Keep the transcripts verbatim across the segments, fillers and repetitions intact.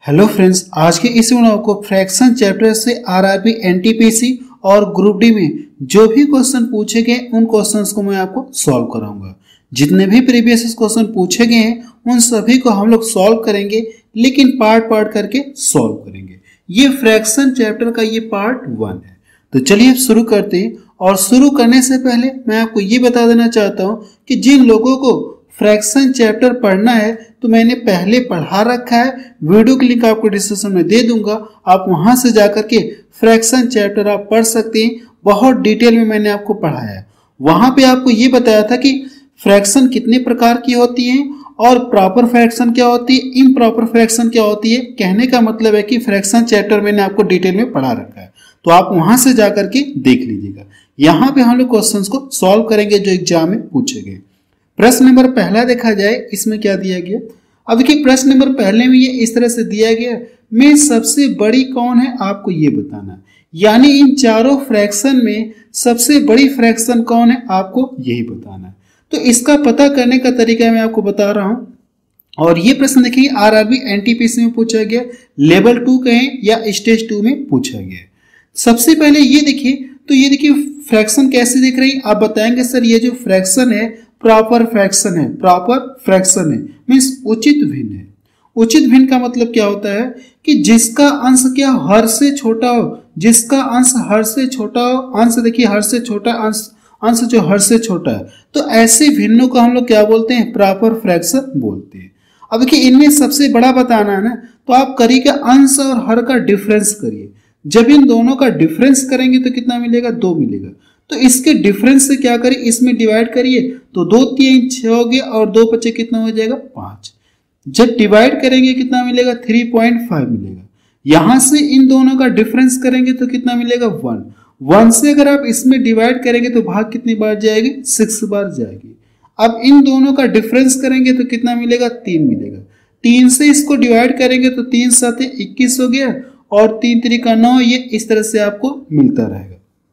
Hello friends, आज के इस वीडियो को फ्रैक्शन चैप्टर से आरआरबी, एनटीपीसी और ग्रुप डी में जो भी क्वेश्चन पूछे गए उन क्वेश्चंस को मैं आपको सॉल्व कराऊंगा। जितने भी प्रीवियस क्वेश्चन पूछे गए हैं उन सभी को हम लोग सॉल्व करेंगे, लेकिन पार्ट पार्ट करके सॉल्व करेंगे। ये फ्रैक्शन चैप्टर का ये पार्ट वन है। तो चलिए अब शुरू करते हैं। और शुरू करने से पहले मैं आपको ये बता देना चाहता हूँ कि जिन लोगों को फ्रैक्शन चैप्टर पढ़ना है तो मैंने पहले पढ़ा रखा है, वीडियो की लिंक आपको डिस्क्रिप्शन में दे दूंगा। आप वहां से जाकर के फ्रैक्शन चैप्टर आप पढ़ सकते हैं। बहुत डिटेल में मैंने आपको पढ़ाया है। वहां पे आपको ये बताया था कि फ्रैक्शन कितने प्रकार की होती है और प्रॉपर फ्रैक्शन क्या होती है, इम्प्रॉपर फ्रैक्शन क्या होती है। कहने का मतलब है कि फ्रैक्शन चैप्टर मैंने आपको डिटेल में पढ़ा रखा है, तो आप वहां से जाकर के देख लीजिएगा। यहाँ पे हम लोग क्वेश्चंस को सॉल्व करेंगे जो एग्जाम में पूछे गए। प्रश्न नंबर पहला देखा जाए, इसमें क्या दिया गया। अब देखिए प्रश्न नंबर पहले में ये इस तरह से दिया गया, में सबसे बड़ी कौन है आपको ये बताना। यानी इन चारों फ्रैक्शन में सबसे बड़ी फ्रैक्शन कौन है आपको यही बताना है। तो इसका पता करने का तरीका मैं आपको बता रहा हूं। और ये प्रश्न देखिए आरआरबी एनटीपीसी में पूछा गया, लेवल टू कहें या स्टेज टू में पूछा गया। सबसे पहले ये देखिए, तो ये देखिए फ्रैक्शन कैसे दिख रही, आप बताएंगे सर ये जो फ्रैक्शन है प्रॉपर फ्रैक्शन है। प्रॉपर फ्रैक्शन है मीन्स उचित भिन्न है। उचित भिन्न का मतलब क्या होता है कि जिसका अंश क्या हर से छोटा हो, जिसका अंश हर से छोटा हो। अंश देखिए हर से छोटा, अंश अंश जो हर से छोटा है, तो ऐसे भिन्नों को हम लोग क्या बोलते हैं, प्रॉपर फ्रैक्शन बोलते हैं। अब देखिए इनमें सबसे बड़ा बताना है ना, तो आप करिएगा अंश और हर का डिफरेंस करिए। जब इन दोनों का डिफरेंस करेंगे तो कितना मिलेगा, दो मिलेगा। तो इसके डिफरेंस से क्या करिए, इसमें डिवाइड करिए, तो दो तीन छह हो गया और दो बचे कितना हो जाएगा, पांच। जब डिवाइड करेंगे कितना मिलेगा, थ्री पॉइंट फाइव मिलेगा। यहां से इन दोनों का डिफरेंस करेंगे तो कितना मिलेगा, वन। वन से अगर आप इसमें डिवाइड करेंगे तो भाग कितनी बार जाएगी, सिक्स बार जाएगी। अब इन दोनों का डिफरेंस करेंगे तो कितना मिलेगा, तीन मिलेगा। तीन से इसको डिवाइड करेंगे तो तीन सात इक्कीस हो गया और तीन तरीका नौ। ये इस तरह से आपको मिलता रहेगा।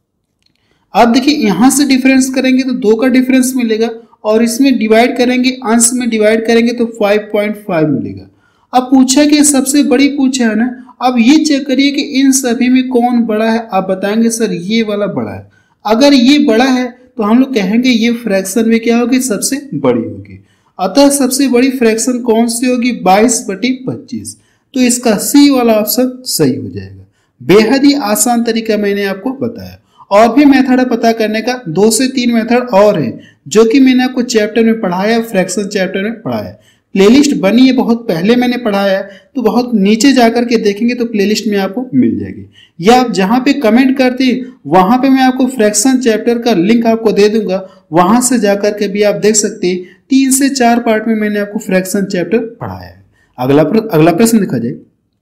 अब देखिए यहां से डिफरेंस करेंगे तो दो का डिफरेंस मिलेगा और इसमें डिवाइड करेंगे, अंश में डिवाइड करेंगे तो फाइव पॉइंट फाइव मिलेगा। अब पूछा कि सबसे बड़ी पूछा है ना, अब ये चेक करिए कि इन सभी में कौन बड़ा है। आप बताएंगे सर ये वाला बड़ा है। अगर ये बड़ा है तो हम लोग कहेंगे ये फ्रैक्शन में क्या होगी, सबसे बड़ी होगी। अतः सबसे बड़ी फ्रैक्शन कौन सी होगी, बाईस बटी पच्चीस। तो इसका सी वाला ऑप्शन सही हो जाएगा। बेहद ही आसान तरीका मैंने आपको बताया। और भी मेथड है पता करने का, दो से तीन मेथड और है जो कि मैंने आपको चैप्टर में पढ़ाया, फ्रैक्शन चैप्टर में पढ़ाया। प्लेलिस्ट बनी है, बहुत पहले मैंने पढ़ाया है, तो बहुत नीचे जाकर के देखेंगे तो प्लेलिस्ट में आपको मिल जाएगी। या आप जहां पे कमेंट करते हैं वहां पे मैं आपको फ्रैक्शन चैप्टर का लिंक आपको दे दूंगा, वहां से जाकर के भी आप देख सकते हैं। तीन से चार पार्ट में मैंने आपको फ्रैक्शन चैप्टर पढ़ाया है। अगला प्र, अगला प्रश्न देखा जाए।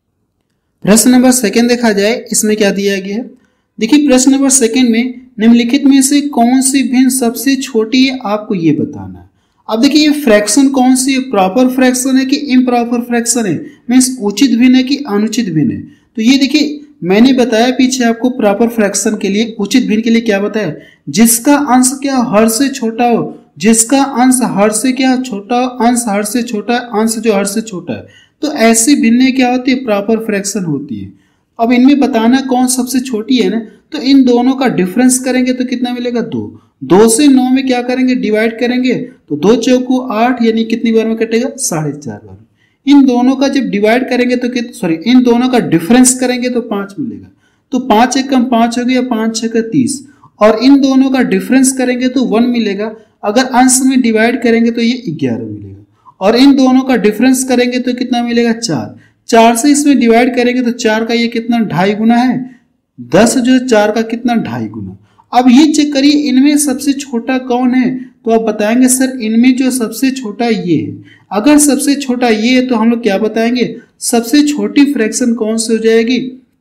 प्रश्न नंबर सेकेंड देखा जाए, इसमें क्या दिया गया है। देखिए प्रश्न नंबर सेकंड में निम्नलिखित में से कौन सी भिन्न सबसे छोटी है आपको ये बताना है। अब देखिए ये फ्रैक्शन कौन सी है, प्रॉपर फ्रैक्शन है कि इम्प्रॉपर फ्रैक्शन है, मीन्स उचित भिन्न है कि अनुचित भिन्न है। तो ये देखिए मैंने बताया पीछे आपको प्रॉपर फ्रैक्शन के लिए, उचित भिन्न के लिए क्या बताया, जिसका अंश क्या हर से छोटा हो, जिसका अंश हर से क्या छोटा हो, अंश हर से छोटा है, अंश जो हर से छोटा है। तो ऐसी भिन्न क्या होती है, प्रॉपर फ्रैक्शन होती है। अब इनमें बताना कौन सबसे छोटी है ना, तो इन दोनों का डिफरेंस करेंगे तो कितना मिलेगा, दो। दो से नौ में क्या करेंगे, डिवाइड करेंगे, तो दो चौको आठ, यानी कितनी बार में कटेगा, साढ़े चार बार। इन दोनों का जब डिवाइड करेंगे तो कित सॉरी इन दोनों का डिफरेंस करेंगे तो पांच मिलेगा। तो पांच एक कम पांच हो गया, पांच छह का तीस। और इन दोनों का डिफरेंस करेंगे तो वन मिलेगा। अगर अंश में डिवाइड करेंगे तो ये ग्यारह मिलेगा। और इन दोनों का डिफरेंस करेंगे तो कितना मिलेगा, चार। चार से इसमें डिवाइड करेंगे तो चार का ये कितना, ढाई गुना है। दस जो चार का कितना, ढाई गुना। अब ये चेक करिए इनमें सबसे छोटा कौन है, तो आप बताएंगे सर इनमें जो सबसे छोटा ये है। अगर सबसे छोटा ये है तो हम लोग क्या बताएंगे, सबसे छोटी फ्रैक्शन कौन सी हो जाएगी,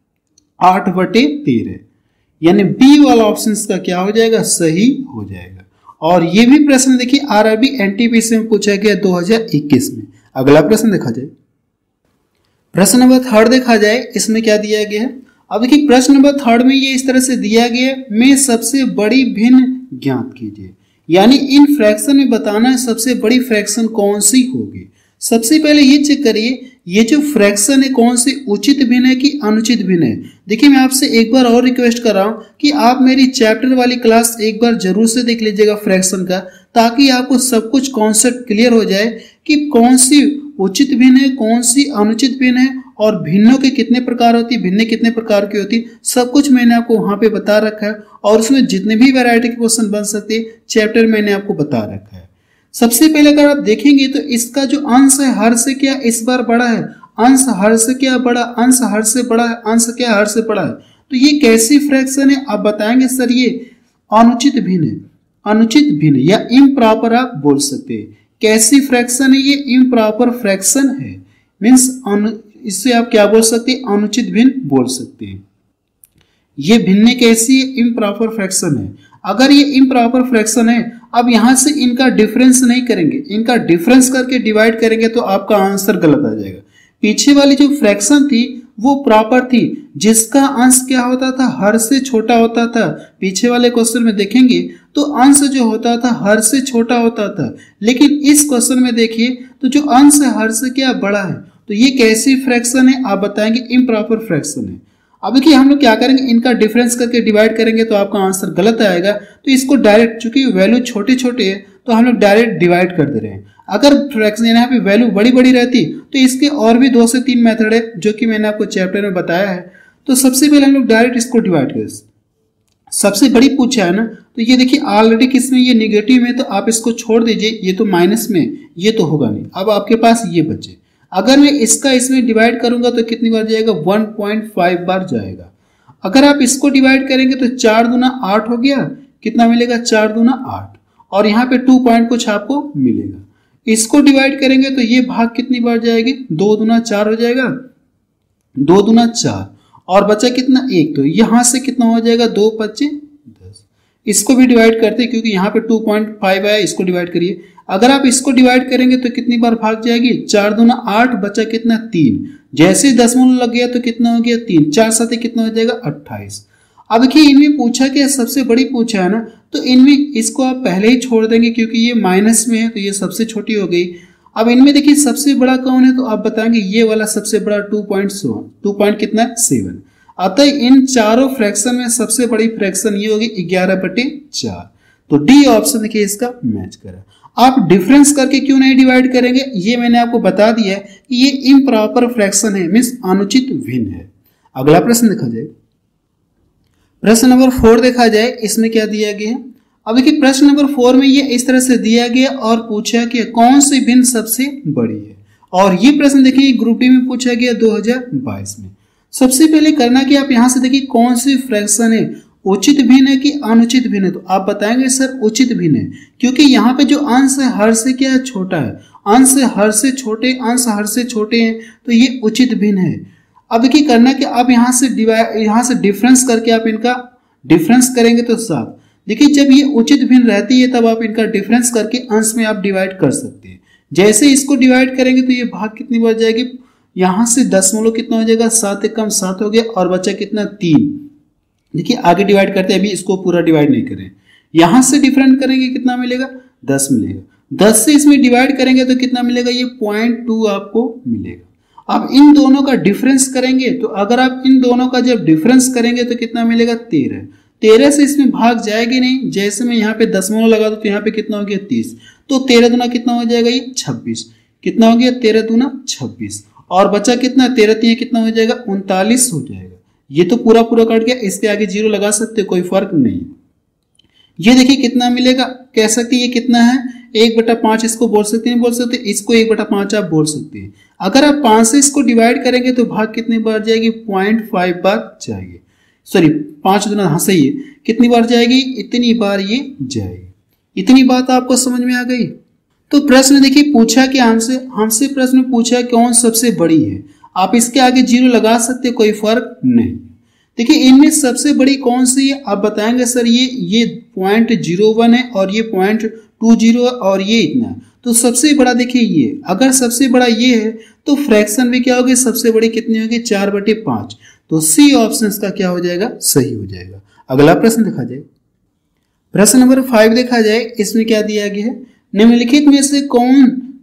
आठ बटे तेरह। यानी बी वाला ऑप्शन का क्या हो जाएगा, सही हो जाएगा। और ये भी प्रश्न देखिए आरआरबी एनटीपीसी में पूछा गया दो हजार इक्कीस में। अगला प्रश्न देखा जाए। प्रश्न नंबर थर्ड देखा जाए, इसमें क्या दिया गया है। अब देखिए प्रश्न नंबर थर्ड में ये इस तरह से दिया गया है, में सबसे बड़ी भिन्न ज्ञात कीजिए। यानी इन फ्रैक्शन में बताना है सबसे बड़ी फ्रैक्शन कौन सी होगी। सबसे पहले ये चेक करिए, ये जो फ्रैक्शन है कौन सी उचित भिन्न है कि अनुचित भिन्न है। देखिए मैं आपसे एक बार और रिक्वेस्ट कर रहा हूँ कि आप मेरी चैप्टर वाली क्लास एक बार जरूर से देख लीजिएगा फ्रैक्शन का, ताकि आपको सब कुछ कॉन्सेप्ट क्लियर हो जाए कि कौन सी उचित भिन्न है, कौन सी अनुचित भिन्न है, और भिन्नों के कितने प्रकार होती है, भिन्न कितने प्रकार की होती, सब कुछ मैंने आपको वहां पे बता रखा है। और उसमें जितने भी वैरायटी के क्वेश्चन बन सकते हैं चैप्टर मैंने आपको बता रखा है। सबसे पहले अगर आप देखेंगे तो इसका जो अंश है हर से क्या इस बार बड़ा है, अंश हर से क्या बड़ा, अंश हर से बड़ा है, अंश क्या हर से बड़ा है। तो ये कैसी फ्रैक्शन है, आप बताएंगे सर ये अनुचित भिन्न है, अनुचित भिन्न या इम्प्रॉपर आप बोल सकते हैं। कैसी फ्रैक्शन है, ये इम्प्रॉपर फ्रैक्शन है, मीन्स इससे आप क्या बोल सकते हैं, अनुचित भिन्न बोल सकते हैं। ये भिन्न कैसी है, इम्प्रॉपर फ्रैक्शन है। अगर ये इम्प्रॉपर फ्रैक्शन है, अब यहां से इनका डिफरेंस नहीं करेंगे, इनका डिफरेंस करके डिवाइड करेंगे तो आपका आंसर गलत आ जाएगा। पीछे वाली जो फ्रैक्शन थी वो प्रॉपर थी, जिसका अंश क्या होता था, हर से छोटा होता था। पीछे वाले क्वेश्चन में देखेंगे तो अंश जो होता था हर से छोटा होता था, लेकिन इस क्वेश्चन में देखिए तो जो अंश है हर से क्या बड़ा है। तो ये कैसी फ्रैक्शन है, आप बताएंगे इम्प्रॉपर फ्रैक्शन है। अब देखिए हम लोग क्या करेंगे, इनका डिफरेंस करके डिवाइड करेंगे तो आपका आंसर गलत आएगा। तो इसको डायरेक्ट, चूंकि वैल्यू छोटे छोटे है तो हम लोग डायरेक्ट डिवाइड कर दे रहे हैं। अगर फ्रैक्शन यहाँ पे वैल्यू बड़ी बड़ी रहती तो इसके और भी दो से तीन मेथड है जो कि मैंने आपको चैप्टर में बताया है। तो सबसे पहले हम लोग डायरेक्ट इसको डिवाइड करें। सबसे बड़ी पूछा है ना, तो ये देखिए ऑलरेडी किसमें ये निगेटिव में, तो आप इसको छोड़ दीजिए, ये तो माइनस में, ये तो होगा नहीं। अब आपके पास ये बचे, अगर मैं इसका इसमें डिवाइड करूंगा तो कितनी बार जाएगा, वन पॉइंट फाइव बार जाएगा। अगर आप इसको डिवाइड करेंगे तो चार दूना आठ हो गया, कितना मिलेगा, चार दूना आठ, और यहाँ पे टू पॉइंट कुछ आपको मिलेगा। इसको डिवाइड करेंगे तो ये भाग कितनी बार जाएगी, दो दूना चार हो जाएगा, दो दूना चार, और बचा कितना, एक। तो यहां से कितना हो जाएगा, दो पच्चे दस। इसको भी डिवाइड करते हैं क्योंकि यहाँ पे टू पॉइंट फाइव आया, इसको डिवाइड करिए। अगर आप इसको डिवाइड करेंगे तो कितनी बार भाग जाएगी, चार दूना आठ, बचा कितना, तीन। जैसे दशमलव लग गया तो कितना हो गया, तीन, चार साथ कितना हो जाएगा, अट्ठाईस। अब देखिए इनमें पूछा क्या, सबसे बड़ी पूछा है ना, तो इनमें इसको आप पहले ही छोड़ देंगे क्योंकि ये माइनस में है तो ये सबसे छोटी हो गई। अब इनमें देखिए सबसे बड़ा कौन है, तो आप बताएंगे ये वाला सबसे बड़ा टू पॉइंट टू पॉइंट कितना, सेवन। अतः इन चारों फ्रैक्शन में सबसे बड़ी फ्रैक्शन ये होगी ग्यारह बटे चार। तो डी ऑप्शन देखिए इसका मैच करा। आप डिफरेंस करके क्यों नहीं डिवाइड करेंगे, ये मैंने आपको बता दिया है कि ये इम्प्रॉपर फ्रैक्शन है, मीन्स अनुचित भिन्न है। अगला प्रश्न देखा जाए, प्रश्न नंबर फोर देखा जाए, इसमें क्या दिया गया है। अब देखिए प्रश्न नंबर फोर में ये इस तरह से दिया गया और पूछा कि कौन सी भिन्न सबसे बड़ी है। और ये प्रश्न देखिए ग्रुप डी में पूछा गया दो हज़ार बाईस में। सबसे पहले करना कि आप यहां से देखिए कौन सी फ्रैक्शन है, उचित भिन्न है कि अनुचित भिन्न है। तो आप बताएंगे सर उचित भिन्न है, क्योंकि यहाँ पे जो अंश है हर से क्या है, छोटा है। अंश हर से छोटे, अंश हर से छोटे हैं तो ये उचित भिन्न है। अब देखिए करना कि आप यहाँ से डिवाइड, यहाँ से डिफरेंस करके आप इनका डिफरेंस करेंगे तो सात। देखिए जब ये उचित भिन्न रहती है तब आप इनका डिफरेंस करके अंश में आप डिवाइड कर सकते हैं। जैसे इसको डिवाइड करेंगे तो ये भाग कितनी बार जाएगी, यहाँ से दशमलव कितना हो जाएगा, सात एक कम सात हो गया, और बचा कितना, तीन। देखिए आगे डिवाइड करते हैं, अभी इसको पूरा डिवाइड नहीं करें। यहां से डिफरेंट करेंगे कितना मिलेगा, दस मिलेगा। दस से इसमें डिवाइड करेंगे तो कितना मिलेगा, ये पॉइंट टू आपको मिलेगा। अब इन दोनों का डिफरेंस करेंगे तो अगर आप इन दोनों का जब डिफरेंस करेंगे तो कितना मिलेगा, तेरह। तेरह से इसमें भाग जाएगी नहीं, जैसे मैं यहाँ पे दशमलव लगा दूं तो यहाँ पे कितना हो गया, तीस। तो तेरह दूना कितना हो जाएगा, ये छब्बीस। कितना हो गया, तेरह दूना छब्बीस, और बचा कितना, तेरह तीन कितना हो जाएगा, उनतालीस हो जाएगा। ये तो पूरा पूरा कट गया, इसके आगे जीरो लगा सकते, कोई फर्क नहीं। ये देखिए कितना मिलेगा, कह सकते ये कितना है, एक बटा पांच इसको बोल सकते हैं, बोल सकते इसको एक बटा पांच आप बोल सकते हैं। अगर आप पांच से इसको डिवाइड करेंगे तो भाग कितनी बार जाएगी, पॉइंट फाइव बार जाएगी। सॉरी पांच दुना, हाँ सही है, कितनी बार जाएगी, इतनी बार ये जाएगी। इतनी बात आपको समझ में आ गई। तो प्रश्न देखिए पूछा कि हमसे हमसे प्रश्न पूछा कौन सबसे बड़ी है। आप इसके आगे जीरो लगा सकते, कोई फर्क नहीं। देखिए इनमें सबसे बड़ी कौन सी है, आप बताएंगे सर ये ये पॉइंट जीरो वन है और ये पॉइंट टू जीरो है और ये इतना। तो सबसे बड़ा देखिए ये, अगर सबसे बड़ा ये है तो फ्रैक्शन भी क्या होगी, सबसे बड़ी कितनी होगी, चार बटे पांच। तो सी ऑप्शन का क्या हो जाएगा, सही हो जाएगा। अगला प्रश्न देखा जाए, प्रश्न नंबर फाइव देखा जाए, इसमें क्या दिया गया है, निम्नलिखित में से कौन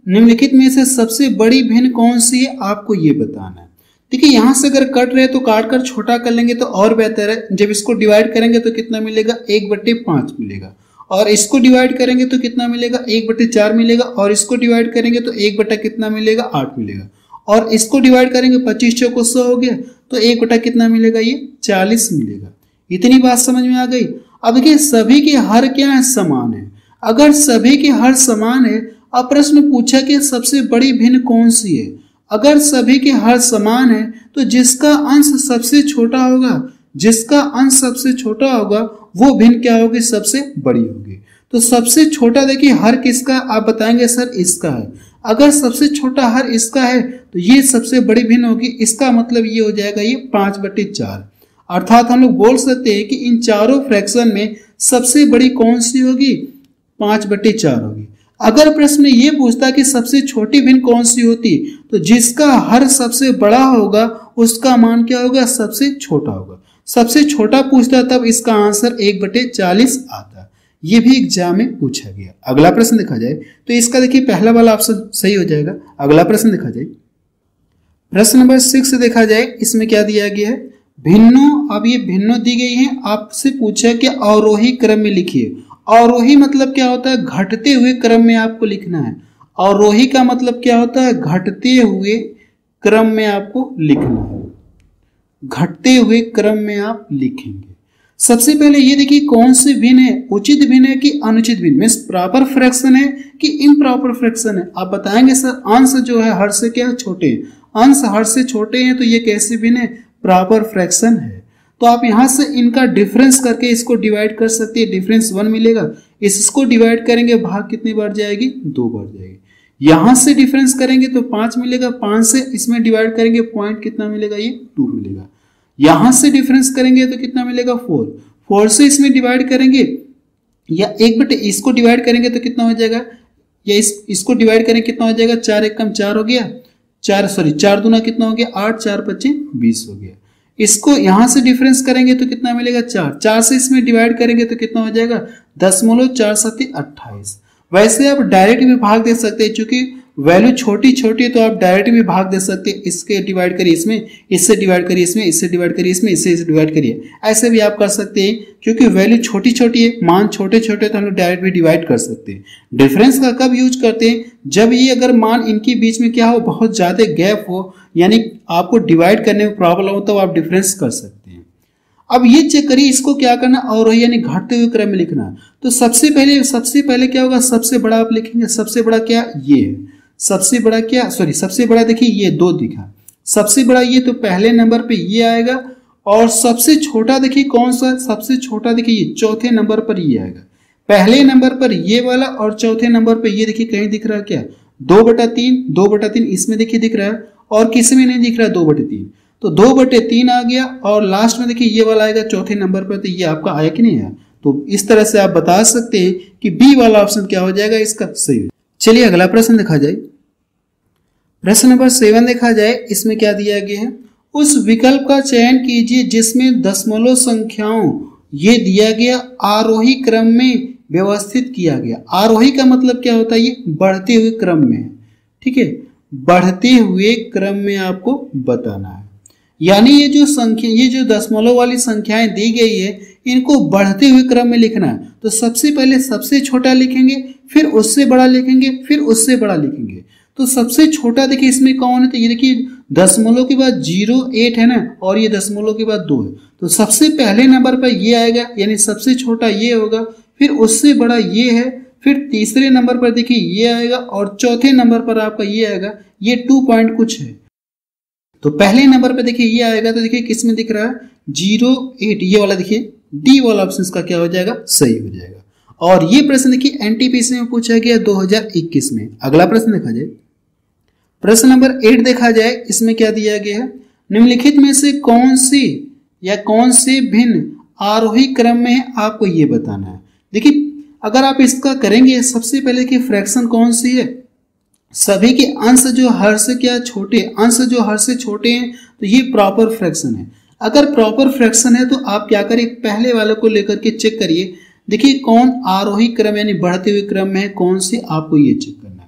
निम्नलिखित में से सबसे बड़ी भिन्न कौन सी है, आपको ये बताना है। देखिए यहाँ से अगर कट रहे तो काट कर छोटा कर लेंगे तो और बेहतर है। जब इसको डिवाइड करेंगे तो कितना मिलेगा, एक बट्टे पाँच मिलेगा। और इसको डिवाइड करेंगे तो कितना मिलेगा, एक बट्टे चार मिलेगा। और इसको डिवाइड करेंगे तो एक बट्टा कितना मिलेगा, आठ मिलेगा। और इसको डिवाइड करेंगे, पच्चीस चौको सौ हो गया, तो एक बटा कितना मिलेगा, ये चालीस मिलेगा। इतनी बात समझ में आ गई। अब देखिए सभी के हर क्या है, समान है। अगर सभी के हर समान है, अब प्रश्न पूछा कि सबसे बड़ी भिन्न कौन सी है। अगर सभी के हर समान है तो जिसका अंश सबसे छोटा होगा, जिसका अंश सबसे छोटा होगा वो भिन्न क्या होगी, सबसे बड़ी होगी। तो सबसे छोटा देखिए हर किसका, आप बताएंगे सर इसका है। अगर सबसे छोटा हर इसका है तो ये सबसे बड़ी भिन्न होगी। इसका मतलब ये हो जाएगा ये पाँच बटे चार। अर्थात हम लोग बोल सकते हैं कि इन चारों फ्रैक्शन में सबसे बड़ी कौन सी होगी, पाँच बटे चार होगी। अगर प्रश्न ये पूछता कि सबसे छोटी भिन्न कौन सी होती, तो जिसका हर सबसे बड़ा होगा उसका मान क्या होगा, सबसे छोटा होगा। सबसे छोटा पूछता तब इसका आंसर एक बटे चालीस आता। ये भी एग्जाम में पूछा गया। अगला प्रश्न देखा जाए तो इसका देखिए पहला वाला ऑप्शन सही हो जाएगा। अगला प्रश्न देखा जाए, प्रश्न नंबर सिक्स देखा जाए, इसमें क्या दिया गया है, भिन्नों। अब ये भिन्नों दी गई है, आपसे पूछा कि अवरोही क्रम में लिखिए। अवरोही मतलब क्या होता है, घटते हुए क्रम में आपको लिखना है। अवरोही का मतलब क्या होता है, घटते हुए क्रम में आपको लिखना है। घटते हुए क्रम में आप लिखेंगे। सबसे पहले ये देखिए कौन से भिन्न है, उचित भिन्न है कि अनुचित भिन्न, मीन्स प्रॉपर फ्रैक्शन है कि इम्प्रॉपर फ्रैक्शन है। आप बताएंगे सर अंश जो है हर से क्या छोटे हैं, अंश हर से छोटे हैं तो ये कैसे भिन्न है, प्रॉपर फ्रैक्शन है। तो आप यहाँ से इनका डिफरेंस करके इसको डिवाइड कर सकते हैं, डिफरेंस वन मिलेगा। इसको डिवाइड करेंगे, भाग कितनी बार जाएगी, दो बार जाएगी। यहाँ से डिफरेंस करेंगे तो पाँच मिलेगा, पाँच से इसमें डिवाइड करेंगे पॉइंट कितना मिलेगा, ये टू मिलेगा। यहाँ से डिफरेंस करेंगे तो कितना मिलेगा, फोर। फोर से इसमें डिवाइड करेंगे या एक बटे इसको डिवाइड करेंगे तो कितना हो जाएगा, या इस इसको डिवाइड करेंगे कितना हो जाएगा, चार एक कम चार हो गया, चार सॉरी चार दूना कितना हो गया, आठ, चार पच्चीस बीस हो गया। इसको यहां से डिफरेंस करेंगे तो कितना मिलेगा, चार। चार से इसमें डिवाइड करेंगे तो कितना हो जाएगा, दशमलव चार सत्ती अट्ठाईस। वैसे आप डायरेक्ट भी भाग दे सकते हैं, क्योंकि वैल्यू छोटी छोटी है तो आप डायरेक्ट भी भाग दे सकते हैं। इसके डिवाइड करिए इसमें, इससे डिवाइड करिए इसमें, इससे डिवाइड करिए इसमें, इससे इसे डिवाइड करिए, ऐसे भी आप कर सकते हैं। क्योंकि वैल्यू छोटी छोटी है, मान छोटे छोटे, तो हम लोग डायरेक्ट भी डिवाइड कर सकते हैं। डिफरेंस का कब यूज करते हैं, जब ये अगर मान इनके बीच में क्या हो, बहुत ज्यादा गैप हो, यानी आपको डिवाइड करने में प्रॉब्लम हो, तो आप डिफरेंस कर सकते हैं। अब ये चेक करिए, इसको क्या करना, और यानी घटते हुए क्रम में लिखना। तो सबसे पहले सबसे पहले क्या होगा, सबसे बड़ा आप लिखेंगे। सबसे बड़ा क्या, ये है। सबसे बड़ा क्या, सॉरी सबसे बड़ा देखिए ये दो दिखा, सबसे बड़ा ये, तो पहले नंबर पे ये आएगा। और सबसे छोटा देखिए कौन सा, सबसे छोटा देखिए ये चौथे नंबर पर ये आएगा। पहले नंबर पर ये वाला और चौथे नंबर पे ये देखिए कहीं दिख रहा है क्या, दो बटा तीन। दो बटा तीन इसमें देखिए दिख रहा है, और किसी में नहीं दिख रहा, दो बटे तीन। तो दो बटे तीन आ गया। और लास्ट में देखिए ये वाला आएगा चौथे नंबर पर, तो ये आपका आया कि नहीं आया। तो इस तरह से आप बता सकते हैं कि बी वाला ऑप्शन क्या हो जाएगा, इसका सही। चलिए अगला प्रश्न देखा जाए, प्रश्न नंबर सेवन देखा जाए। इसमें क्या दिया गया है, उस विकल्प का चयन कीजिए जिसमें दशमलव संख्याओं ये दिया गया आरोही क्रम में व्यवस्थित किया गया। आरोही का मतलब क्या होता है, ये बढ़ते हुए क्रम में है, ठीक है, बढ़ते हुए क्रम में आपको बताना है। यानी ये जो संख्या, ये जो दशमलव वाली संख्याएं दी गई है, इनको बढ़ते हुए क्रम में लिखना है। तो सबसे पहले सबसे छोटा लिखेंगे, फिर उससे बड़ा लिखेंगे, फिर उससे बड़ा लिखेंगे। तो सबसे छोटा देखिए इसमें कौन है, तो ये देखिए दशमलव के बाद जीरो एट है ना, और ये दशमलव के बाद दो है। तो सबसे पहले नंबर पर ये आएगा, यानी सबसे छोटा ये होगा, फिर उससे बड़ा ये है, फिर तीसरे नंबर पर देखिए ये आएगा, और चौथे नंबर पर आपका ये आएगा, ये टू पॉइंट कुछ है। तो पहले नंबर पे देखिए ये आएगा, तो देखिए किसमें दिख रहा है, जीरो एट, ये वाला देखिए डी वाला ऑप्शन का क्या हो जाएगा, सही हो जाएगा। और ये प्रश्न देखिए एनटीपीसी में पूछा गया दो हज़ार इक्कीस में। अगला प्रश्न देखा जाए, प्रश्न नंबर एट देखा जाए। इसमें क्या दिया गया है, निम्नलिखित में से कौन सी या कौन से भिन्न आरोही क्रम में है, आपको ये बताना है। देखिए अगर आप इसका करेंगे, सबसे पहले कि फ्रैक्शन कौन सी है, सभी के अंश जो हर से क्या छोटे, अंश जो हर से छोटे हैं, तो ये प्रॉपर फ्रैक्शन है। अगर प्रॉपर फ्रैक्शन है तो आप क्या करिए, पहले वाले को लेकर के चेक करिए, देखिए कौन आरोही क्रम यानी बढ़ते हुए क्रम में है, कौन सी, आपको ये चेक करना है।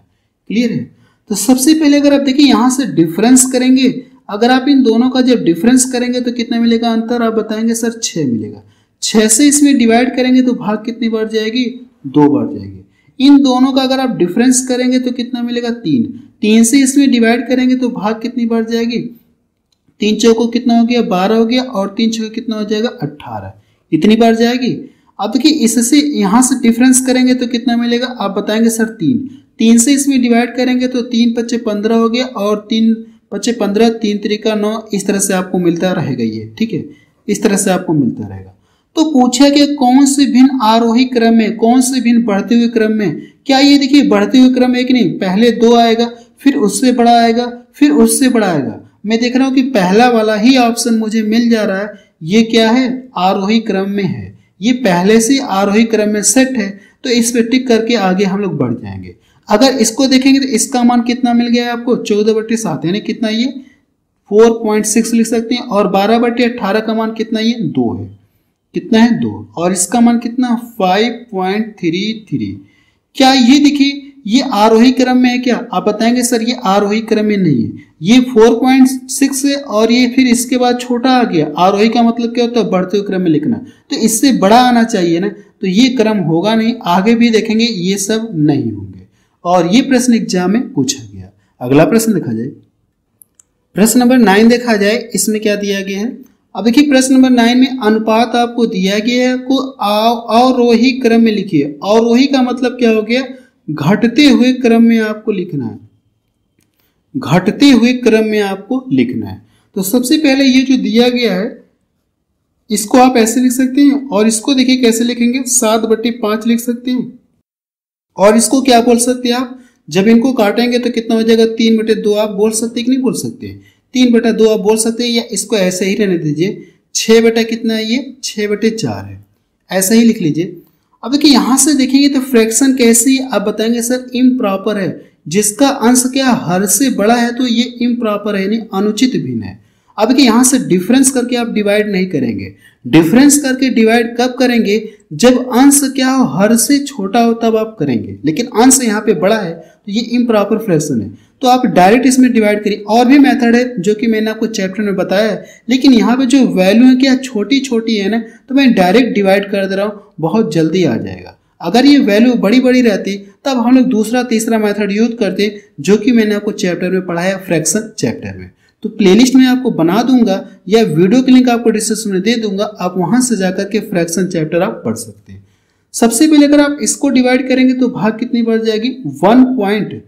क्लियर है। तो सबसे पहले अगर आप देखिए यहाँ से डिफरेंस करेंगे, अगर आप इन दोनों का जब डिफरेंस करेंगे तो कितना मिलेगा अंतर, आप बताएंगे सर छः मिलेगा। छः से इसमें डिवाइड करेंगे तो भाग कितनी बार जाएगी, दो बार जाएगी। इन दोनों का अगर आप डिफरेंस करेंगे तो कितना मिलेगा, तीन। तीन से इसमें डिवाइड करेंगे तो भाग कितनी बार जाएगी, तीन चौको कितना हो गया, बारह हो गया, और तीन चौको कितना हो जाएगा, अट्ठारह। इतनी बार जाएगी। अब देखिए इससे यहाँ से डिफरेंस करेंगे तो कितना मिलेगा, आप बताएंगे सर तीन। तीन से इसमें डिवाइड करेंगे तो तीन पच्चे पंद्रह हो गया, और तीन पच्चे पंद्रह, तीन तरीका नौ, इस तरह से आपको मिलता रहेगा ये, ठीक है, इस तरह से आपको मिलता रहेगा। तो पूछा कि कौन से भिन्न आरोही क्रम में, कौन से भिन्न बढ़ते हुए क्रम में, क्या ये देखिए बढ़ते हुए क्रम एक नहीं, पहले दो आएगा, फिर उससे बड़ा आएगा, फिर उससे बड़ा आएगा। मैं देख रहा हूं कि पहला वाला ही ऑप्शन मुझे मिल जा रहा है, ये क्या है, आरोही क्रम में है, ये पहले से आरोही क्रम में सेट है, तो इस पे टिक करके आगे हम लोग बढ़ जाएंगे। अगर इसको देखेंगे तो इसका मान कितना मिल गया है आपको, चौदह बट्टे सात, यानी कितना, ये फोर पॉइंट सिक्स लिख सकते हैं। और बारह बट्टे अट्ठारह का मान कितना, ये दो है, कितना है, दो। और इसका मान कितना, फाइव पॉइंट थ्री थ्री। क्या ये देखिए ये आरोही क्रम में है क्या, आप बताएंगे सर ये आरोही क्रम में नहीं है, ये फोर पॉइंट सिक्स है, और ये फिर इसके बाद छोटा आ गया। आरोही का मतलब क्या होता है, बढ़ते हुए क्रम में लिखना, तो इससे बड़ा आना चाहिए ना, तो ये क्रम होगा नहीं। आगे भी देखेंगे ये सब नहीं होंगे, और ये प्रश्न एग्जाम में पूछा गया। अगला प्रश्न देखा जाए, प्रश्न नंबर नाइन देखा जाए, इसमें क्या दिया गया है। अब देखिए प्रश्न नंबर नाइन में अनुपात आपको दिया गया है, को अवरोही क्रम में लिखिए। अवरोही का मतलब क्या हो गया, घटते हुए क्रम में आपको लिखना है, घटते हुए क्रम में आपको लिखना है। तो सबसे पहले ये जो दिया गया है इसको आप ऐसे लिख सकते हैं, और इसको देखिए कैसे लिखेंगे, सात बट्टे पांच लिख सकते हैं। और इसको क्या बोल सकते हैं आप, जब इनको काटेंगे तो कितना हो जाएगा, तीन बटे दो आप बोल सकते हैं कि नहीं बोल सकते, तीन बटा दो आप बोल सकते हैं, या इसको ऐसे ही रहने दीजिए, छः बटा कितना है, ये छः बटे चार है, ऐसा ही लिख लीजिए। अब देखिए यहां से देखेंगे तो फ्रैक्शन कैसी है, आप बताएंगे सर इम्प्रॉपर है, जिसका अंश क्या हर से बड़ा है तो ये इम्प्रॉपर है, यानी अनुचित भिन्न है। अब देखिए यहां से डिफरेंस करके आप डिवाइड नहीं करेंगे, डिफरेंस करके डिवाइड कब करेंगे, जब अंश क्या हो, हर से छोटा हो तब आप करेंगे, लेकिन अंश यहाँ पे बड़ा है तो ये इम्प्रॉपर फ्रैक्शन है, तो आप डायरेक्ट इसमें डिवाइड करिए। और भी मेथड है जो कि मैंने आपको चैप्टर में बताया है, लेकिन यहाँ पे जो वैल्यू है क्या छोटी छोटी है ना, तो मैं डायरेक्ट डिवाइड कर दे रहा हूँ, बहुत जल्दी आ जाएगा। अगर ये वैल्यू बड़ी बड़ी रहती तब हम लोग दूसरा तीसरा मेथड यूज करते, जो कि मैंने आपको चैप्टर में पढ़ाया, फ्रैक्शन चैप्टर में। तो प्लेलिस्ट में आपको बना दूंगा, या वीडियो की लिंक आपको डिस्क्रिप्शन में दे दूंगा, आप वहां से जाकर के फ्रैक्शन चैप्टर आप पढ़ सकते हैं। सबसे पहले अगर आप इसको डिवाइड करेंगे तो भाग कितनी बढ़ जाएगी, वन पॉइंट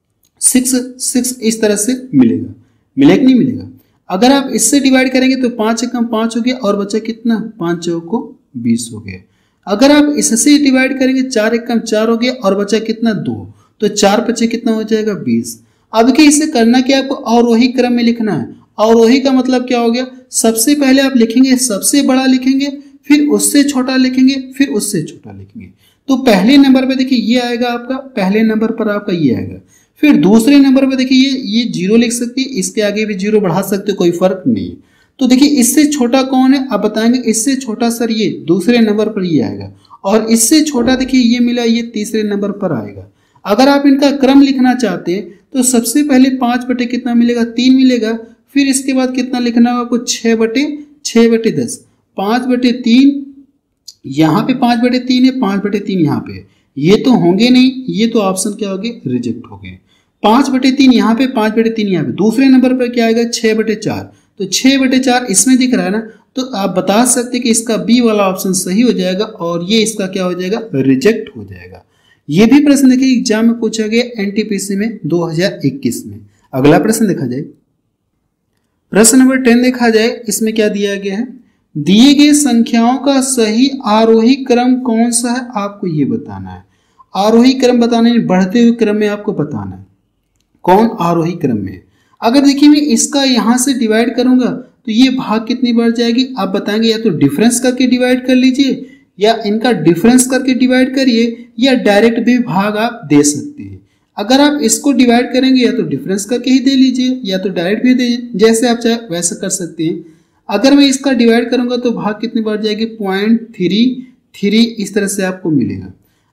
सिक्स सिक्स इस तरह से मिलेगा, मिलेगा नहीं मिलेगा। अगर आप इससे डिवाइड करेंगे तो पांच एकम पांच हो गया, और बचा कितना, पांच चौको बीस हो गया। अगर आप इससे डिवाइड करेंगे, चार एकम चार हो गया, और बचा कितना, दो, तो चार पचे कितना हो जाएगा, बीस। अब कि इसे करना क्या, आपको अवरोही क्रम में लिखना है। अवरोही का मतलब क्या हो गया, सबसे पहले आप लिखेंगे सबसे बड़ा लिखेंगे, फिर उससे छोटा लिखेंगे, फिर उससे छोटा लिखेंगे। तो पहले नंबर पे देखिए ये आएगा आपका, पहले नंबर पर आपका ये आएगा। फिर दूसरे नंबर पे देखिए ये ये जीरो लिख सकती है, इसके आगे भी जीरो बढ़ा सकते हो, कोई फर्क नहीं। तो देखिए इससे छोटा कौन है, आप बताएंगे इससे छोटा सर ये दूसरे नंबर पर ये आएगा, और इससे छोटा देखिए ये मिला, ये तीसरे नंबर पर आएगा। अगर आप इनका क्रम लिखना चाहते हैं तो सबसे पहले पांच बटे कितना मिलेगा, तीन मिलेगा। फिर इसके बाद कितना लिखना होगा आपको, छः बटे छः बटे दस, पाँच बटे तीन, यहाँ पे पाँच बटे तीन है, पाँच बटे तीन यहाँ पे, ये तो होंगे नहीं, ये तो ऑप्शन क्या हो गए, रिजेक्ट हो गए। पाँच बटे तीन यहाँ पे, पाँच बटे तीन यहाँ पे। दूसरे नंबर पर क्या आएगा, छः बटे चार, तो छः बटे चार इसमें दिख रहा है ना, तो आप बता सकते हैं कि इसका बी वाला ऑप्शन सही हो जाएगा, और ये इसका क्या हो जाएगा, रिजेक्ट हो जाएगा। ये भी प्रश्न देखिए एग्जाम में पूछा गया एनटीपीसी में दो हज़ार इक्कीस में। अगला प्रश्न देखा जाए, प्रश्न नंबर टेन देखा जाए, इसमें क्या दिया गया है, दिए गए संख्याओं का सही आरोही क्रम कौन सा है, आपको ये बताना है। आरोही क्रम बताना है, बढ़ते हुए क्रम में आपको बताना है कौन आरोही क्रम में है। अगर देखिए मैं इसका यहां से डिवाइड करूंगा तो ये भाग कितनी बढ़ जाएगी, आप बताएंगे या तो डिफरेंस करके डिवाइड कर लीजिए, या इनका डिफरेंस करके डिवाइड करिए, या डायरेक्ट भी भाग आप दे सकते हैं। अगर आप इसको डिवाइड करेंगे या तो डिफरेंस करके ही दे लीजिए, या तो डायरेक्ट भी दे, जैसे आप चाहे वैसे कर सकते हैं। अगर मैं इसका डिवाइड करूंगा तो भाग कितनी बढ़ जाएगी, पॉइंट थ्री थ्री इस तरह से आपको मिलेगा।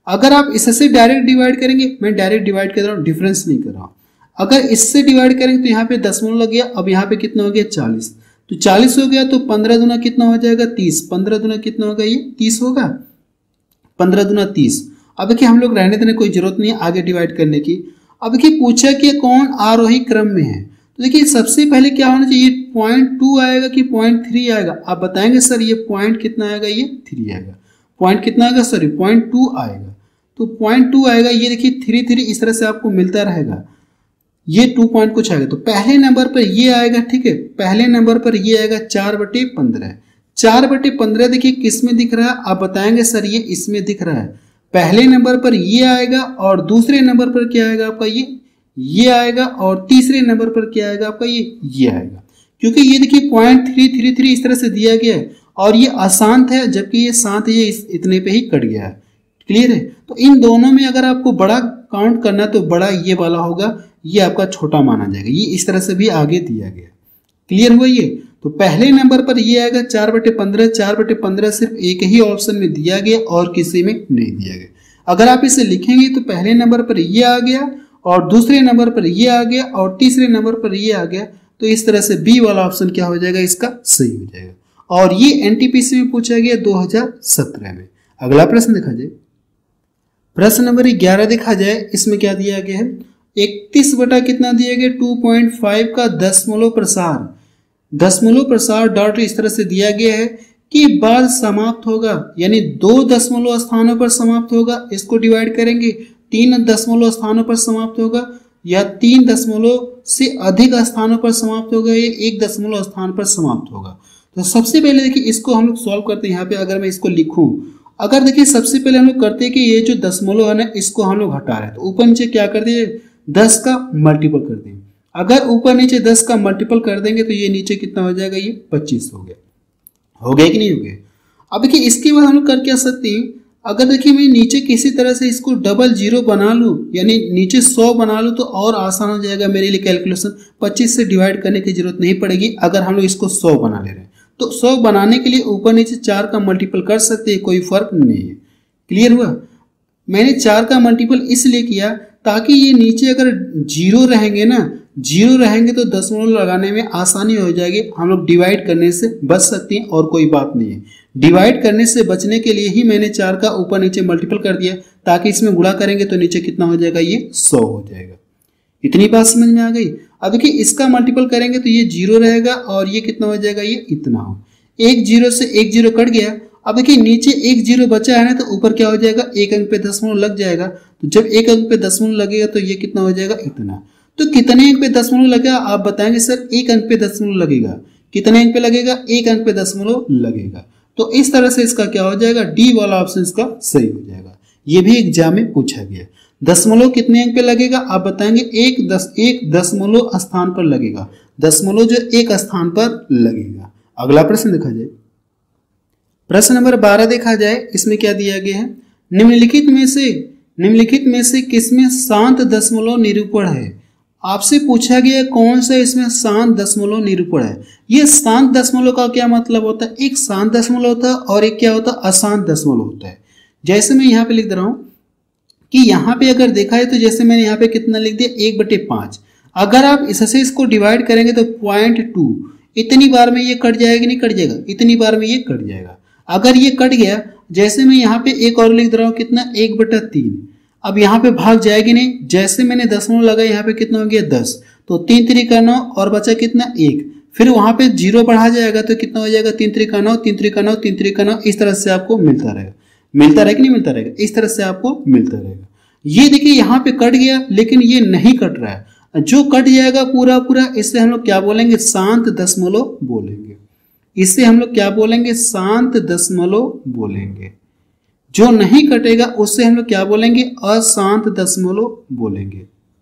अगर आप इससे डायरेक्ट डिवाइड करेंगे, मैं डायरेक्ट डिवाइड कर रहा हूँ, डिफरेंस नहीं कर रहा हूँ। अगर इससे डिवाइड करेंगे तो यहाँ पे दशमलव लग गया, अब यहाँ पे कितना हो गया चालीस, तो चालीस हो गया तो पंद्रह दुना कितना हो जाएगा तीस, पंद्रह दुना कितना होगा ये तीस होगा, पंद्रह दुना तीस। अब देखिए हम लोग रहने देने कोई जरूरत नहीं है आगे डिवाइड करने की। अब देखिए पूछा कि कौन आरोही क्रम में है, तो देखिए सबसे पहले क्या होना चाहिए, पॉइंट टू आएगा कि पॉइंट थ्री आएगा। आप बताएंगे सर ये पॉइंट कितना आएगा, ये थ्री आएगा। पॉइंट कितना आएगा सॉरी पॉइंट टू आएगा, तो पॉइंट टू आएगा। ये देखिए थ्री थ्री इस तरह से आपको मिलता रहेगा, ये टू पॉइंट कुछ आएगा। तो पहले नंबर पर ये आएगा, ठीक है, पहले नंबर पर ये आएगा चार बटे पंद्रह। चार बटे पंद्रह देखिए किस में दिख रहा है, आप बताएंगे सर ये इसमें दिख रहा है। पहले नंबर पर ये आएगा और दूसरे नंबर पर क्या आएगा आपका ये ये आएगा, और तीसरे नंबर पर क्या आएगा आपका ये ये आएगा। क्योंकि ये देखिए पॉइंट थ्री थ्री थ्री इस तरह से दिया गया है और ये अशांत है, जबकि ये शांत ये इस इतने पे ही कट गया है। क्लियर है। तो इन दोनों में अगर आपको बड़ा काउंट करना तो बड़ा ये वाला होगा, ये आपका छोटा माना जाएगा। ये इस तरह से भी आगे दिया गया। क्लियर हुआ ये। तो पहले नंबर पर ये आएगा चार बटे पंद्रह, चार बटे पंद्रह सिर्फ एक ही ऑप्शन में दिया गया और किसी में नहीं दिया गया। अगर आप इसे लिखेंगे तो पहले नंबर पर ये आ गया और दूसरे नंबर पर ये आ गया और तीसरे नंबर पर ये आ गया, तो इस तरह से बी वाला ऑप्शन क्या हो जाएगा, इसका सही हो जाएगा। और ये एनटीपीसी में पूछा गया दो हज़ार सत्रह में। अगला प्रश्न देखा जाए, प्रश्न नंबर ग्यारह देखा जाए, इसमें क्या दिया गया है, इकतीस बटा कितना दिया गया टू पॉइंट फाइव का दशमलव प्रसार, दशमलव प्रसार डॉट इस तरह से दिया गया है कि बाद समाप्त होगा, यानी दो दशमलव स्थानों पर समाप्त होगा। इसको डिवाइड करेंगे, तीन दशमलव स्थानों पर समाप्त होगा, या तीन दशमलव से अधिक स्थानों पर समाप्त होगा, या एक दशमलव स्थान पर समाप्त होगा। तो सबसे पहले देखिए इसको हम लोग सॉल्व करते हैं। यहाँ पे अगर मैं इसको लिखूं, अगर देखिए सबसे पहले हम लोग करते हैं कि ये जो दशमलव है ना इसको हम लोग हटा रहे हैं, तो ऊपर नीचे क्या कर दिए, दस का मल्टीपल कर देंगे। अगर ऊपर नीचे दस का मल्टीपल कर देंगे तो ये नीचे कितना हो जाएगा, ये पच्चीस हो गया। हो गया कि नहीं हो गया। अब देखिए इसके बाद हम लोग कर क्या सकते हैं, अगर देखिए मैं नीचे किसी तरह से इसको डबल जीरो बना लूँ, यानी नीचे सौ बना लूँ, तो और आसान हो जाएगा मेरे लिए कैलकुलेशन। पच्चीस से डिवाइड करने की जरूरत नहीं पड़ेगी अगर हम लोग इसको सौ बना ले रहे हैं। तो सौ बनाने के लिए ऊपर नीचे चार का मल्टीपल कर सकते हैं, कोई फर्क नहीं है। क्लियर हुआ। मैंने चार का मल्टीपल इसलिए किया ताकि ये नीचे अगर जीरो रहेंगे ना, जीरो रहेंगे तो दशमलव लगाने में आसानी हो जाएगी, हम लोग डिवाइड करने से बच सकते हैं और कोई बात नहीं है। डिवाइड करने से बचने के लिए ही मैंने चार का ऊपर नीचे मल्टीपल कर दिया, ताकि इसमें गुणा करेंगे तो नीचे कितना हो जाएगा, ये सौ हो जाएगा। इतनी बात समझ में आ गई। अब देखिए इसका मल्टीपल करेंगे तो ये जीरो रहेगा और ये कितना हो जाएगा, ये इतना हो। एक जीरो से एक जीरो कट गया। अब देखिए नीचे एक जीरो बचा है ना, तो ऊपर क्या हो जाएगा, एक अंक पे दशमलव लग जाएगा। तो जब एक अंक पे दशमलव लगेगा तो ये कितना हो जाएगा, इतना। तो कितने अंक पे दशमलव लगेगा आप बताएंगे, सर एक अंक पे दशमलव लगेगा। कितने अंक पे लगेगा, एक अंक पे दशमलव लगेगा। तो इस तरह से इसका क्या हो जाएगा, डी वाला ऑप्शन इसका सही हो जाएगा। ये भी एग्जाम में पूछा गया। दशमलव कितने अंक पे लगेगा आप बताएंगे, एक दस एक दशमलव स्थान पर लगेगा। दशमलव जो एक स्थान पर लगेगा। अगला प्रश्न देखा जाए, प्रश्न नंबर बारह देखा जाए, इसमें क्या दिया गया है, निम्नलिखित में से निम्नलिखित में से किसमें शांत दशमलव निरूपण है। आपसे पूछा गया कौन सा इसमें शांत दशमलव निरूपण है। ये शांत दशमलव का क्या मतलब होता है, एक शांत दशमलव होता है और एक क्या होता है, अशांत दशमलव होता है। जैसे मैं यहाँ पे लिख दे रहा हूँ कि यहाँ पे अगर देखा है तो जैसे मैंने यहाँ पे कितना लिख दिया, एक बटे पाँच। अगर आप इससे इसको डिवाइड करेंगे तो पॉइंट टू, इतनी बार में ये कट जाएगा, नहीं कट जाएगा, इतनी बार में ये कट जाएगा। अगर ये कट गया, जैसे मैं यहाँ पे एक और लिख दे रहा हूँ कितना, एक बटा तीन। अब यहाँ पे भाग जाएगी नहीं, जैसे मैंने दशमलव लगा यहाँ पे कितना हो गया, दस। तो तीन त्रिका नौ और बचा कितना, एक। फिर वहां पे जीरो बढ़ा जाएगा तो कितना हो जाएगा, तीन त्रिका नौ, तीन त्रिका नौ, तीन त्रिका नौ। इस तरह से आपको मिलता रहेगा। मिलता रहेगा कि नहीं मिलता रहेगा, इस तरह से आपको मिलता रहेगा। ये देखिए यहाँ पे कट गया, लेकिन ये नहीं कट रहा है। जो कट जाएगा पूरा पूरा, इससे हम लोग क्या बोलेंगे, शांत दशमलव बोलेंगे। इससे हम लोग क्या बोलेंगे, शांत दशमलव बोलेंगे। जो नहीं कटेगा उससे हम लोग क्या बोलेंगे, अशांत दशमलव बोलेंगे।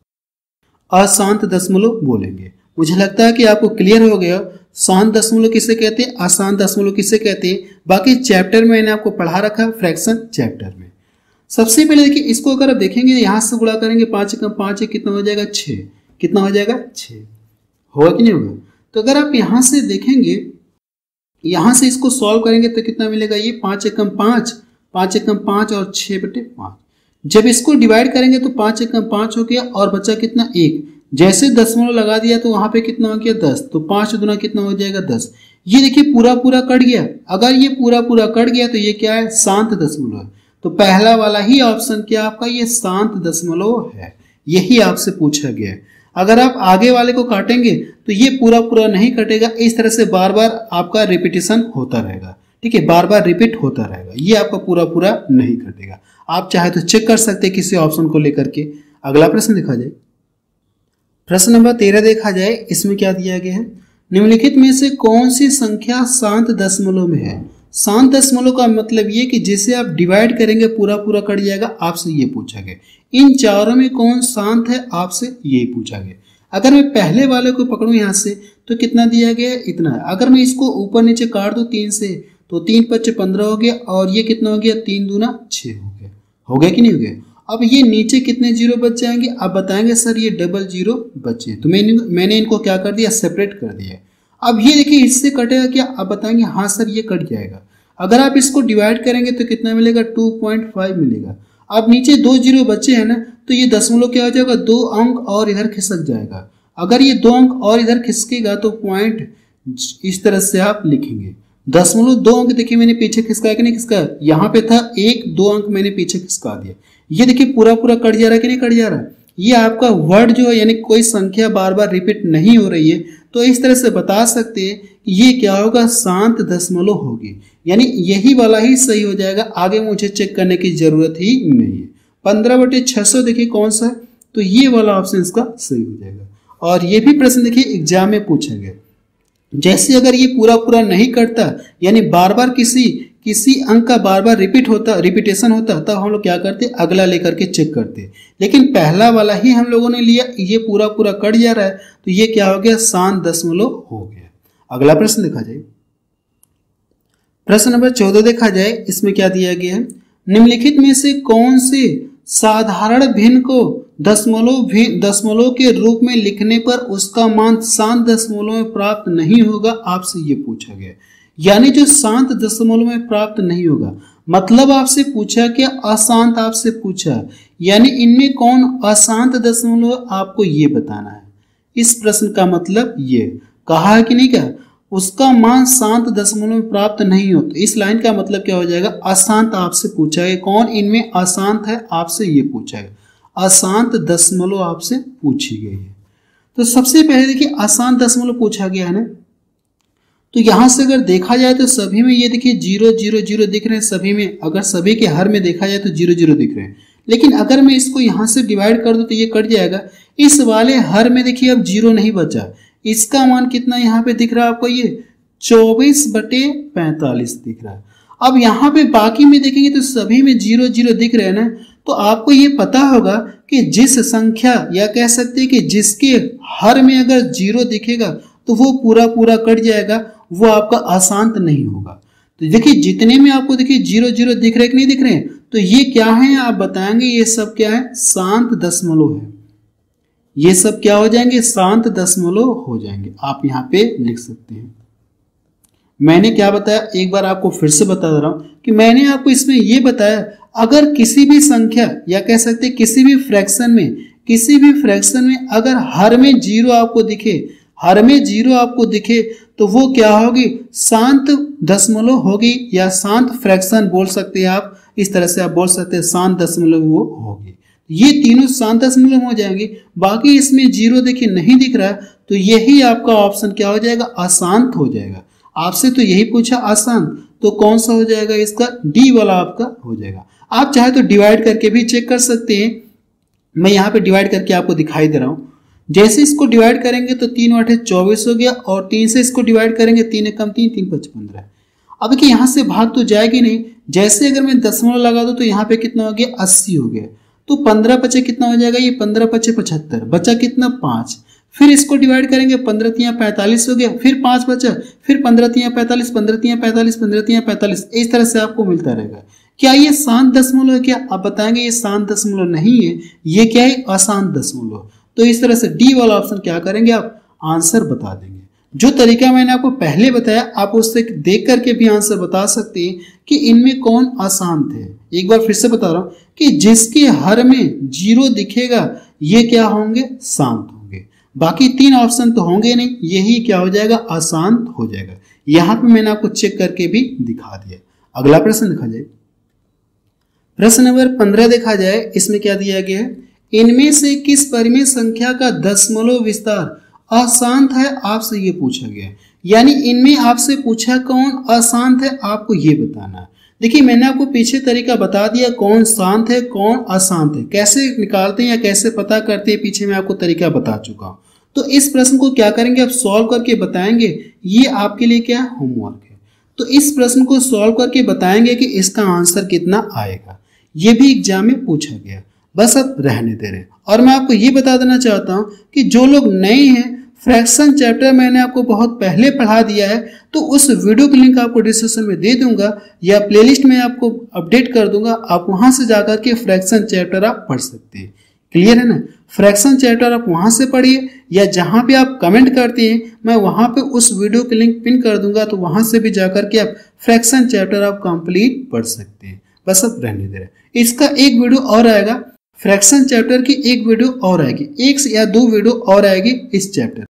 अशांत दशमलव बोलेंगे। मुझे लगता है कि आपको क्लियर हो गया शांत दशमलव किसे कहते हैं, अशांत दशमलव किसे कहते हैं। बाकी चैप्टर में मैंने आपको पढ़ा रखा, फ्रैक्शन चैप्टर में। सबसे पहले देखिए, इसको अगर आप देखेंगे यहां से गुणा करेंगे, पांच कम पांच कितना हो जाएगा, छः। कितना हो जाएगा, छः। होगा कि नहीं होगा। तो अगर आप यहां से देखेंगे, यहां से इसको सॉल्व करेंगे तो कितना मिलेगा, ये पांच एकम पांच, पांच एकम पांच और छः बटे पांच। जब इसको डिवाइड करेंगे तो पाँच एकम पाँच हो गया और बचा कितना एक। जैसे दशमलव लगा दिया तो वहां पे कितना हो गया दस, तो पाँच दुना कितना हो जाएगा दस। ये देखिए पूरा पूरा कट गया। अगर ये पूरा पूरा कट गया तो ये क्या है, शांत दशमलव है। तो पहला वाला ही ऑप्शन क्या आपका, ये शांत दशमलव है, यही आपसे पूछा गया है। अगर आप आगे वाले को काटेंगे तो ये पूरा पूरा नहीं कटेगा, इस तरह से बार बार आपका रिपीटेशन होता रहेगा। ठीक है, बार बार रिपीट होता रहेगा, ये आपका पूरा पूरा नहीं कटेगा। आप चाहे तो चेक कर सकते हैं किसी ऑप्शन को लेकर के। अगला प्रश्न देखा जाए, प्रश्न नंबर तेरह देखा जाए। इसमें क्या दिया गया है, निम्नलिखित में से कौन सी संख्या शांत दशमलव में है। शांत दशमलव का मतलब ये कि जिसे आप डिवाइड करेंगे पूरा पूरा कट जाएगा, आपसे ये पूछा गया। इन चारों में कौन शांत है, आपसे यही पूछा गया। अगर मैं पहले वाले को पकड़ूं यहाँ से तो कितना दिया गया है, इतना है। अगर मैं इसको ऊपर नीचे काट दूं तीन से तो तीन पच्चे पंद्रह हो गया और ये कितना हो गया, तीन दूना छः हो गया। हो गया कि नहीं हो गया। अब ये नीचे कितने जीरो बच जाएंगे, आप बताएंगे सर ये डबल जीरो बचे, तो मैंने मैंने इनको क्या कर दिया, सेपरेट कर दिया। अब ये देखिए इससे कटेगा क्या, आप बताएंगे हाँ सर ये कट जाएगा। अगर आप इसको डिवाइड करेंगे तो कितना मिलेगा, टू पॉइंट फाइव मिलेगा। अब नीचे दो जीरो बचे हैं ना, तो ये दशमलव क्या हो जाएगा, दो अंक और इधर खिसक जाएगा। अगर ये दो अंक और इधर खिसकेगा तो पॉइंट इस तरह से आप लिखेंगे। दशमलव दो अंक देखिए मैंने पीछे खिसकाया कि नहीं खिसकाया, यहाँ पे था एक, दो अंक मैंने पीछे खिसका दिया। ये देखिए पूरा पूरा कट जा रहा है कि नहीं कट जा रहा है। ये आपका वर्ड जो है यानी कोई संख्या बार बार रिपीट नहीं हो रही है, तो इस तरह से बता सकते हैं कि ये क्या होगा, शांत दशमलव होगी, यानी यही वाला ही सही हो जाएगा। आगे मुझे चेक करने की जरूरत ही नहीं है। पंद्रह बटे छह सौ देखिए कौन सा है, तो ये वाला ऑप्शन इसका सही हो जाएगा। और ये भी प्रश्न देखिए एग्जाम में पूछा गया। जैसे अगर ये पूरा पूरा नहीं कटता यानी बार बार किसी किसी अंक का बार बार रिपीट होता रिपीटेशन होता तब हम लोग क्या करते, अगला लेकर के चेक करते। लेकिन पहला वाला ही हम लोगों ने लिया, ये पूरा पूरा कट जा रहा है, तो ये क्या हो गया, शांत दशमलव हो गया। अगला प्रश्न देखा जाए, प्रश्न नंबर चौदह देखा जाए। इसमें क्या दिया गया है, निम्नलिखित में से कौन से साधारण भिन्न को दशमलव भिन्न दशमलव के रूप में लिखने पर उसका मान शांत दशमलव में प्राप्त नहीं होगा, आपसे ये पूछा गया। यानी जो शांत दशमलव में प्राप्त नहीं होगा, मतलब आपसे पूछा क्या, अशांत आपसे पूछा, यानी इनमें कौन अशांत दशमलव आपको ये बताना है। इस प्रश्न का मतलब ये कहा है कि नहीं क्या, उसका मान शांत दशमलव में प्राप्त नहीं हो, तो इस लाइन का मतलब क्या हो जाएगा, अशांत आपसे पूछा है। कौन इनमें अशांत है, आपसे ये पूछा है। अशांत दशमलव आपसे पूछी गई है। तो सबसे पहले देखिए अशांत दशमलव पूछा गया है ना, तो यहां से अगर देखा जाए तो सभी में ये देखिए जीरो जीरो जीरो दिख रहे हैं सभी में। अगर सभी के हर में देखा जाए तो जीरो जीरो दिख रहे हैं, लेकिन अगर मैं इसको यहां से डिवाइड कर दूं तो ये कट जाएगा। इस वाले हर में देखिए अब जीरो नहीं बचा, इसका मान कितना यहाँ पे दिख रहा है आपको, ये चौबीस बटे पैंतालीस दिख रहा है। अब यहाँ पे बाकी में देखेंगे तो सभी में जीरो जीरो दिख रहे हैं ना, तो आपको ये पता होगा कि जिस संख्या या कह सकते हैं कि जिसके हर में अगर जीरो दिखेगा तो वो पूरा पूरा कट जाएगा, वो आपका अशांत नहीं होगा। तो देखिए जितने में आपको देखिए जीरो जीरो दिख रहे कि नहीं दिख रहे हैं, तो ये क्या है आप बताएंगे, ये सब क्या है, शांत दशमलव है। ये सब क्या हो जाएंगे, शांत दशमलव हो जाएंगे। आप यहाँ पे लिख सकते हैं। मैंने क्या बताया, एक बार आपको फिर से बता दे रहा हूं कि मैंने आपको इसमें ये बताया, अगर किसी भी संख्या या कह सकते किसी भी फ्रैक्शन में किसी भी फ्रैक्शन में अगर हर में जीरो आपको दिखे हर में जीरो आपको दिखे तो वो क्या होगी, शांत दशमलव होगी, या शांत फ्रैक्शन बोल सकते हैं आप। इस तरह से आप बोल सकते हैं शांत दशमलव वो होगी। ये तीनों शांत दशमलव हो जाएंगे। बाकी इसमें जीरो देखिए नहीं दिख रहा है, तो यही आपका ऑप्शन क्या हो जाएगा, अशांत हो जाएगा। आपसे तो यही पूछा अशांत, तो कौन सा हो जाएगा, इसका डी वाला आपका हो जाएगा। आप चाहे तो डिवाइड करके भी चेक कर सकते हैं। मैं यहाँ पे डिवाइड करके आपको दिखाई दे रहा हूँ। जैसे इसको डिवाइड करेंगे तो तीन आठे चौबीस हो गया, और तीन से इसको डिवाइड करेंगे, तीन एक कम तीन, तीन पच पंद्रह। अब देखिए यहाँ से भाग तो जाएगी नहीं। जैसे अगर मैं दशमलव लगा दूं तो यहाँ पे कितना हो गया, अस्सी हो गया। तो पंद्रह पचे कितना हो जाएगा, ये पंद्रह पचे पचहत्तर, बचा कितना, पाँच। फिर इसको डिवाइड करेंगे, पंद्रह तिया पैंतालीस हो गया, फिर पाँच बचा, फिर पंद्रह तिया पैंतालीस, पंद्रह तिया पैंतालीस, पंद्रह तिया पैंतालीस। इस तरह से आपको मिलता रहेगा। क्या ये शांत दशमलव है, क्या आप बताएंगे ये शांत दशमलव नहीं है, ये क्या है, अशांत दशमलव। तो इस तरह से डी वाला ऑप्शन क्या करेंगे, आप आंसर बता देंगे। जो तरीका मैंने आपको पहले बताया आप उससे देख करके भी आंसर बता सकते हैं कि इनमें कौन अशांत है। एक बार फिर से बता रहा हूं कि जिसके हर में जीरो दिखेगा ये क्या होंगे, शांत होंगे। बाकी तीन ऑप्शन तो होंगे नहीं, यही क्या हो जाएगा, अशांत हो जाएगा। यहां पे मैंने आपको चेक करके भी दिखा दिया। अगला प्रश्न देखा जाए, प्रश्न नंबर पंद्रह देखा जाए। इसमें क्या दिया गया है, इनमें से किस परिमेय संख्या का दशमलव विस्तार अशांत है, आपसे ये पूछा गया है। यानी इनमें आपसे पूछा कौन अशांत है, आपको ये बताना है। देखिए मैंने आपको पीछे तरीका बता दिया कौन शांत है कौन अशांत है, कैसे निकालते हैं या कैसे पता करते हैं पीछे मैं आपको तरीका बता चुका हूं। तो इस प्रश्न को क्या करेंगे, आप सॉल्व करके बताएंगे। ये आपके लिए क्या होमवर्क है। तो इस प्रश्न को सॉल्व करके बताएंगे कि इसका आंसर कितना आएगा। ये भी एग्जाम में पूछा गया, बस अब रहने दे रहे। और मैं आपको ये बता देना चाहता हूं कि जो लोग नए हैं, फ्रैक्शन चैप्टर मैंने आपको बहुत पहले पढ़ा दिया है, तो उस वीडियो की लिंक आपको डिस्क्रिप्शन में दे दूंगा या प्लेलिस्ट में आपको अपडेट कर दूंगा। आप वहां से जाकर के फ्रैक्शन चैप्टर आप पढ़ सकते हैं। क्लियर है ना। फ्रैक्शन चैप्टर आप वहां से पढ़िए या जहां पे आप कमेंट करते हैं मैं वहां पे उस वीडियो की लिंक पिन कर दूंगा, तो वहां से भी जाकर के आप फ्रैक्शन चैप्टर आप कंप्लीट पढ़ सकते हैं। बस अब रहने दे रहे। इसका एक वीडियो और आएगा, फ्रैक्शन चैप्टर की एक वीडियो और आएगी, एक या दो वीडियो और आएगी इस चैप्टर।